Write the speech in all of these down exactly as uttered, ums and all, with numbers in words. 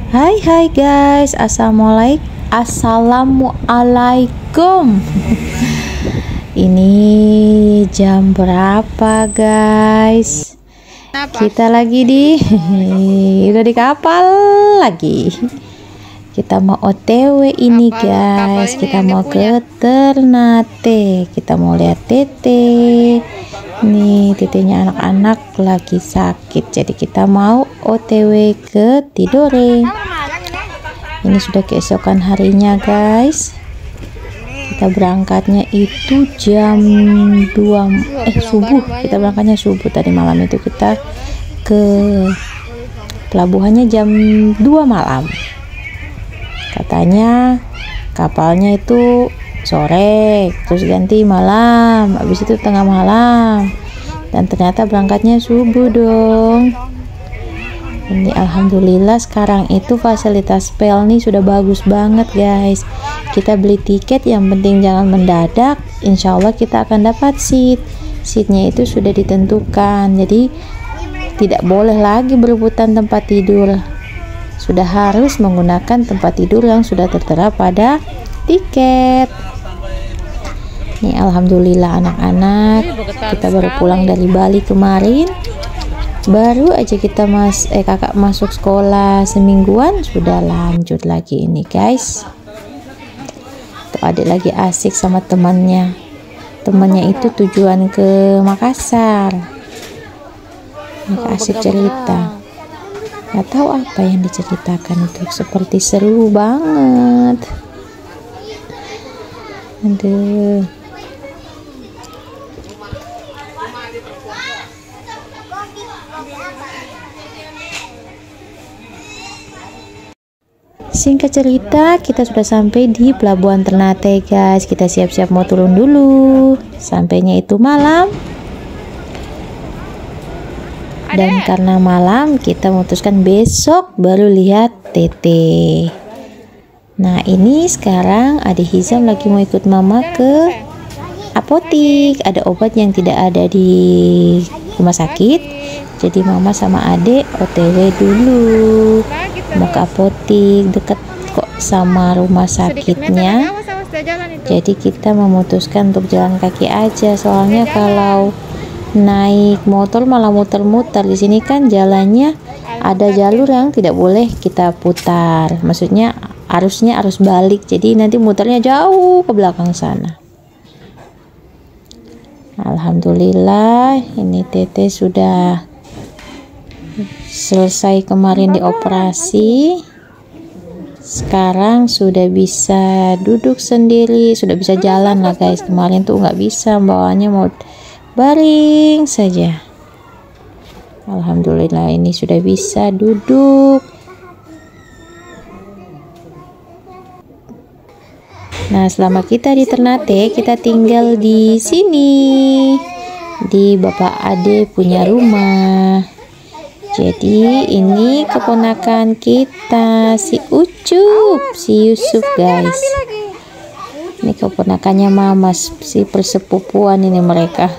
Hai hai guys, assalamualaikum. Assalamualaikum. Ini jam berapa guys? Kenapa? Kita lagi di udah di kapal lagi. Kita mau O T W ini Kapal- kapal guys. ini Kita yang mau dia ke Ternate. Kita mau lihat Tete. Nih tetenya anak-anak lagi sakit, jadi kita mau O T W ke Tidore. Ini sudah keesokan harinya guys. Kita berangkatnya itu jam dua eh subuh. Kita berangkatnya subuh tadi malam itu. Kita ke pelabuhannya jam dua malam. Katanya kapalnya itu sore, terus ganti malam, habis itu tengah malam, dan ternyata berangkatnya subuh dong. Ini alhamdulillah sekarang itu fasilitas P E L nih sudah bagus banget guys. Kita beli tiket, yang penting jangan mendadak, insya Allah kita akan dapat seat. Seatnya itu sudah ditentukan, jadi tidak boleh lagi berebutan tempat tidur, sudah harus menggunakan tempat tidur yang sudah tertera pada tiket. Nih alhamdulillah anak-anak, kita baru pulang dari Bali kemarin. Baru aja kita mas eh kakak masuk sekolah semingguan sudah lanjut lagi ini guys. Tuh adik lagi asik sama temannya. Temannya itu tujuan ke Makassar. Mereka asik cerita. Gak tahu apa yang diceritakan itu, seperti seru banget. Aduh. Singkat cerita, kita sudah sampai di pelabuhan Ternate guys. Kita siap-siap mau turun dulu. Sampainya itu malam. Dan karena malam, kita memutuskan besok baru lihat Tete. Nah ini sekarang adik Hizam lagi mau ikut mama ke apotik. Ada obat yang tidak ada di rumah sakit, jadi mama sama adik O T W dulu mau ke apotik, deket kok sama rumah sakitnya. Jadi kita memutuskan untuk jalan kaki aja, soalnya kalau naik motor malah muter-muter. Di sini kan jalannya ada jalur yang tidak boleh kita putar, maksudnya arusnya arus balik, jadi nanti muternya jauh ke belakang sana. Alhamdulillah ini Tete sudah selesai kemarin dioperasi, sekarang sudah bisa duduk sendiri, sudah bisa jalan lah guys. Kemarin tuh nggak bisa, bawaannya mau baring saja. Alhamdulillah ini sudah bisa duduk. Nah selama kita di Ternate, kita tinggal di sini, di Bapak Ade punya rumah. Jadi ini keponakan kita, si Ucup, si Yusuf guys. Ini keponakannya mama, si persepupuan ini mereka.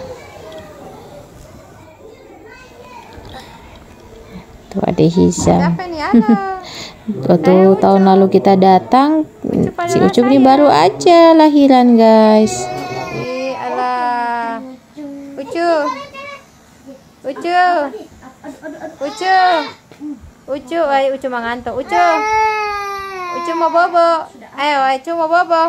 Tuh ada Hizam. Waktu tahun lalu kita datang, si Ucup ini baru aja lahiran guys. Alah, Ucu, Ucu, Ucu, Ucu, ayo Ucu mengantuk. Ucu, Ucu mau bobo. Ayo, Ucu mau bobo.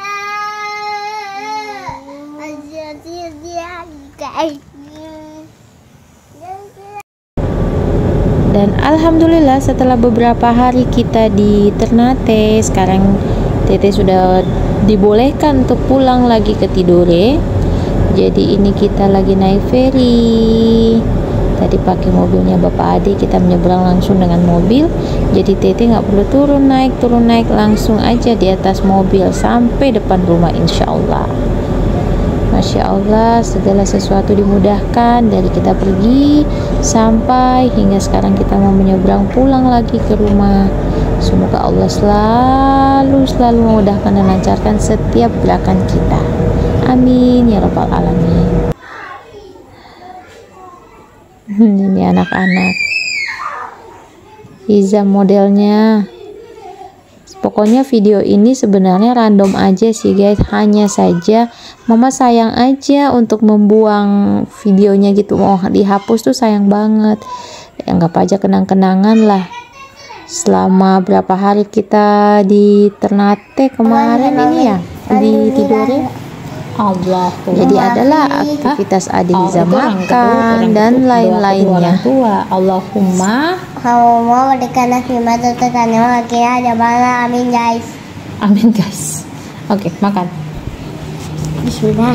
Dan alhamdulillah setelah beberapa hari kita di Ternate, sekarang Tete sudah dibolehkan untuk pulang lagi ke Tidore. Jadi ini kita lagi naik ferry. Tadi pakai mobilnya Bapak Ade, kita menyeberang langsung dengan mobil. Jadi Tete nggak perlu turun naik turun naik, langsung aja di atas mobil sampai depan rumah insya Allah. Masya Allah, segala sesuatu dimudahkan dari kita pergi sampai hingga sekarang kita mau menyeberang pulang lagi ke rumah. Semoga Allah selalu selalu memudahkan dan lancarkan setiap gerakan kita. Amin ya rabbal alamin. Ini anak-anak Hizam modelnya. Pokoknya video ini sebenarnya random aja sih guys, hanya saja mama sayang aja untuk membuang videonya gitu, mau dihapus tuh sayang banget. Anggap aja kenang-kenangan lah selama berapa hari kita di Ternate kemarin ini ya, di tidurnya. Allah. Jadi adalah aktivitas Ade Hizam makan dan lain-lainnya. Allahumma Allahumma berikanlah firman tertanya akhirnya ada bala, amin guys. amin guys. Oke, makan. Bismillah.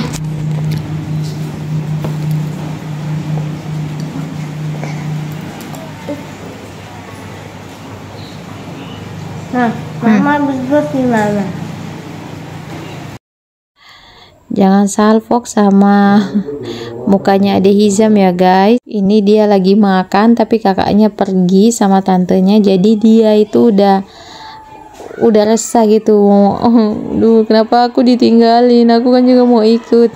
Nah, mama berdua gimana? Jangan salfok sama mukanya Ade Hizam ya guys. Ini dia lagi makan tapi kakaknya pergi sama tantenya, jadi dia itu udah udah resah gitu. Oh, duh, kenapa aku ditinggalin? Aku kan juga mau ikut.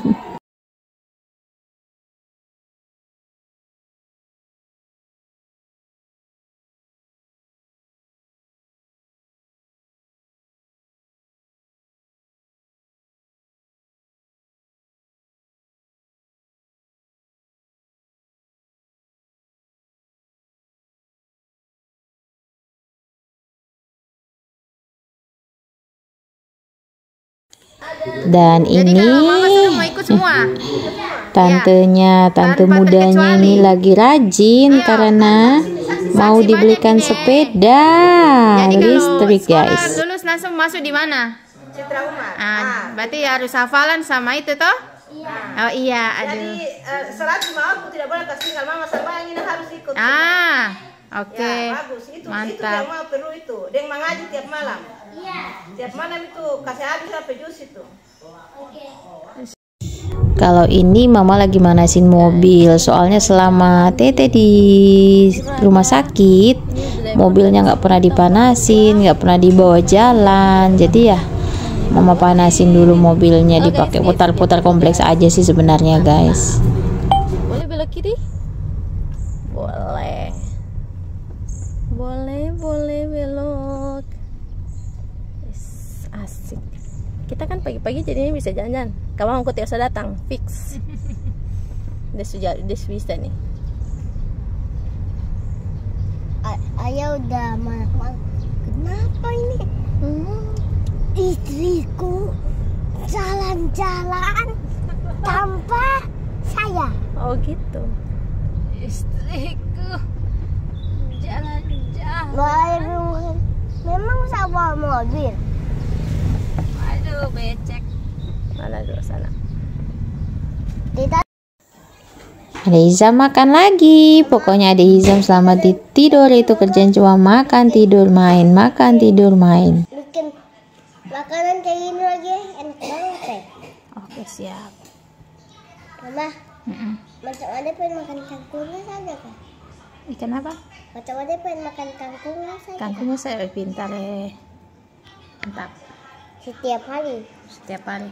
Dan Jadi ini kalau mama suruh mau ikut semua. tantenya, tante Tanpa mudanya terkecuali. ini lagi rajin karena mau Saksi dibelikan banyak nih. sepeda Jadi kalau listrik sekolah guys. lulus langsung masuk di mana? Citra Umar. Ah, berarti harus hafalan sama itu toh? Oh iya, aduh. Jadi uh, salat lima waktu tidak boleh kasih tinggal mama sama yang ini harus ikut. Ah, oke. Ya, bagus. Itu itu Mantap. yang mau perlu itu. Dia mengaji tiap malam. Iya. Tiap malam itu kasih habis sampai jus itu. Kalau ini mama lagi manasin mobil, soalnya selama Tete di rumah sakit mobilnya nggak pernah dipanasin, nggak pernah dibawa jalan, jadi ya mama panasin dulu mobilnya, dipakai putar-putar kompleks aja sih sebenarnya guys. Boleh belok kiri? Boleh. Boleh, boleh belok. Yes, asik. Kita kan pagi-pagi jadinya bisa jalan-jalan. Kamu aku tidak usah datang, fix. Udah sudah, udah bisa nih. Ayah udah malam. Kenapa ini? Hmm, istriku jalan-jalan tanpa saya. Oh gitu. Istriku jalan-jalan. Baru memang sama mobil. Aduh, becek. Mana dulu sana? Tidak. Ade Hizam makan lagi, pokoknya Ade Hizam selama di tidur itu kerjaan cuma makan, tidur, main, makan, tidur, main. Bikin makanan kayak gini lagi enak banget teh. Oke, siap. Mama, Mm-mm. macam ada pengen makan kangkungnya saja kan? Ikan apa? Macam ada pengen makan kangkungnya saja. Kangkungnya saya pintar eh. Mantap. Setiap hari. Setiap hari.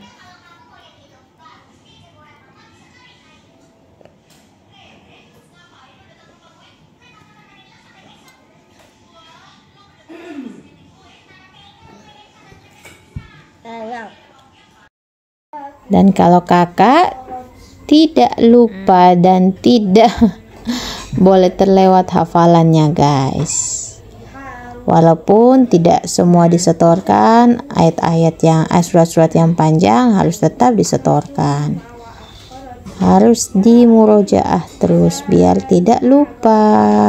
Enak. Dan kalau kakak tidak lupa dan tidak boleh terlewat hafalannya guys. Walaupun tidak semua disetorkan, ayat-ayat yang eh, surat-surat yang panjang harus tetap disetorkan. Harus dimurojaah terus biar tidak lupa.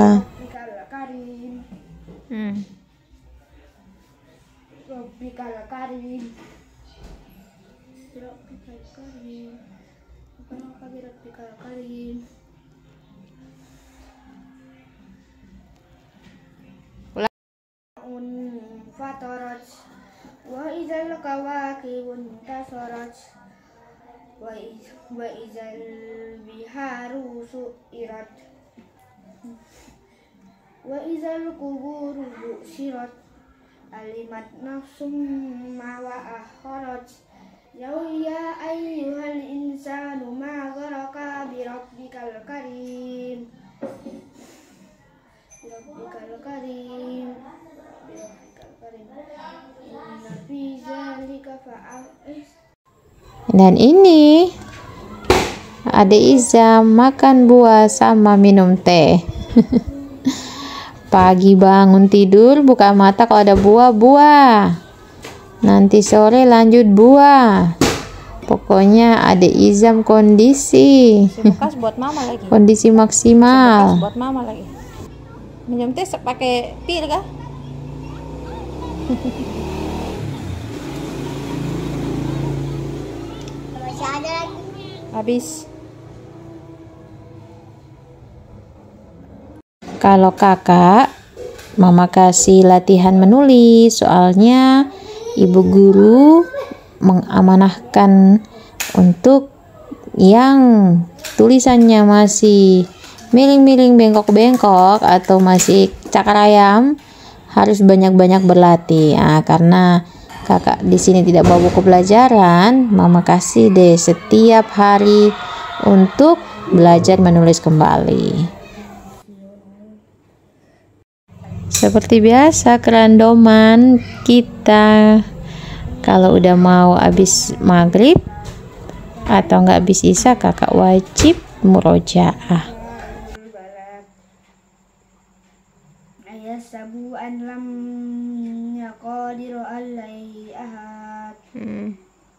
Hmm. Fataraj wa izal kawakibun tasaraj wa iz wa izal biharu suirat wa izal kuburu busirat alimat nafsum ma wa akharaj ya ya ayyuhal insanu ma gharaka bi rabbikal karim rabbikal karim rabbikal karim inna fi dzalika fa'al. Dan ini Adik Izam makan buah sama minum teh. Pagi bangun tidur buka mata kalau ada buah-buah. Nanti sore lanjut buah. Pokoknya Adik Izam kondisi. Bekas buat mama lagi. Kondisi maksimal. Bekas buat mama lagi. Minum teh pakai pil kah? Masih ada lagi. Habis. Kalau kakak, mama kasih latihan menulis, soalnya ibu guru mengamanahkan untuk yang tulisannya masih miring-miring, bengkok-bengkok, atau masih cakar ayam, harus banyak-banyak berlatih. Nah, karena kakak di sini tidak bawa buku pelajaran, mama kasih deh setiap hari untuk belajar menulis kembali. Seperti biasa kerandoman kita kalau udah mau habis maghrib atau nggak habis isya, kakak wajib murojaah. Ayat sabu an lam yaqadiru alaihi ahad. Hmm.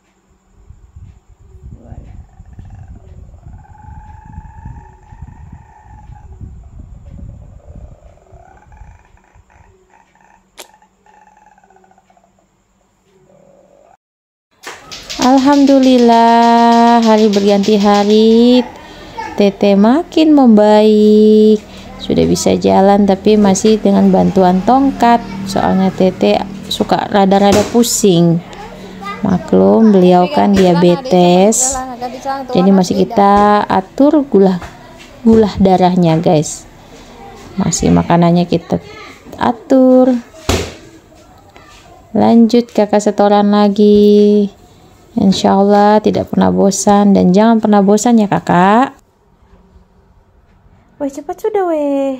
Alhamdulillah, hari berganti hari, Tete makin membaik. Sudah bisa jalan tapi masih dengan bantuan tongkat. Soalnya Tete suka rada-rada pusing. Maklum, beliau kan diabetes. Jadi masih kita atur gula gula darahnya, guys. Masih makanannya kita atur. Lanjut kakak setoran lagi. Insya Allah tidak pernah bosan, dan jangan pernah bosan ya kakak. Weh, cepat sudah weh.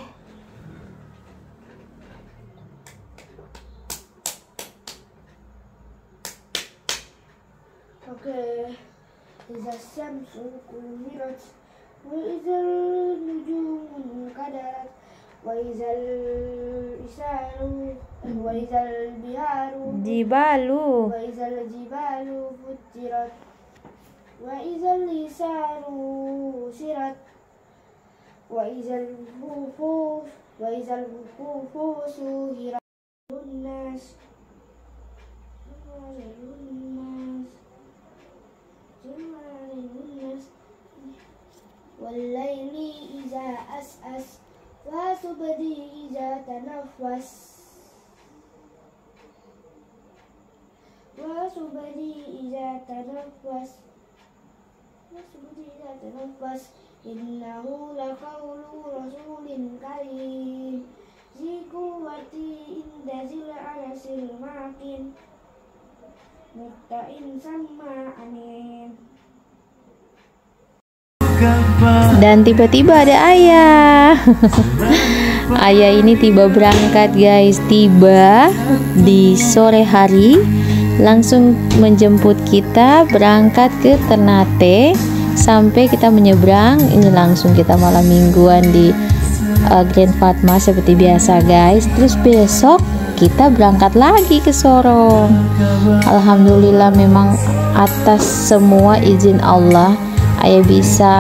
Oke, iza syamsu kuwirat wa izal nujumu kadarat wa izal isaru wa izal biharu Jibalu. wa izal jibalu futirat wa izal isaru sirat wa izal hufuf wa izal hufufu hirat nas nas nas wallaili iza as'as wa subdi iza tanaffas wa subdi iza tanaffas wa subdi iza tanaffas innahu laqawlu rasulin karim zi quwwati inda zil arsil makin mutta'in sama amin. Dan tiba-tiba ada ayah. Ayah ini tiba berangkat, guys. Tiba di sore hari, langsung menjemput kita berangkat ke Ternate. Sampai kita menyeberang, ini langsung kita malam mingguan di uh, Grand Fatma seperti biasa, guys. Terus besok kita berangkat lagi ke Sorong. Alhamdulillah, memang atas semua izin Allah, ayah bisa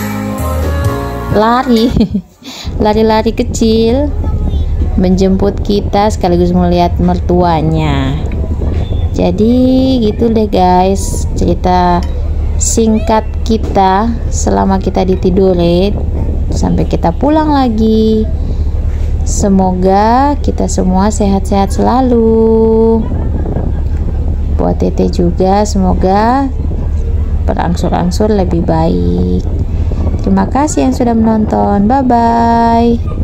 lari lari-lari kecil menjemput kita sekaligus melihat mertuanya. Jadi gitu deh, guys, cerita singkat kita selama kita ditidurin sampai kita pulang lagi. Semoga kita semua sehat-sehat selalu. Buat Tete juga semoga berangsur-angsur lebih baik. Terima kasih yang sudah menonton. Bye bye.